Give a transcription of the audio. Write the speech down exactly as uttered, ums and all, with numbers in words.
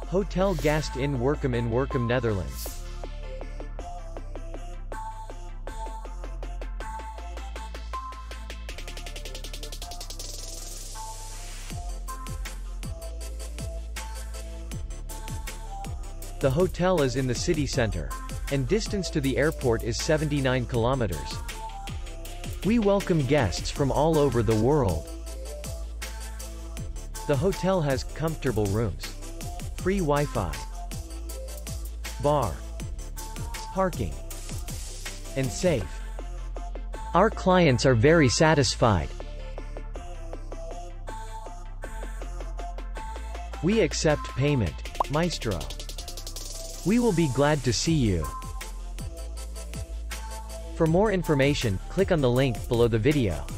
Hotel Gast Inn Workum in Workum, Netherlands. The hotel is in the city center, and distance to the airport is seventy-nine kilometers. We welcome guests from all over the world. The hotel has comfortable rooms, free Wi-Fi, bar, parking, and safe. Our clients are very satisfied. We accept payment, Maestro. We will be glad to see you. For more information, click on the link below the video.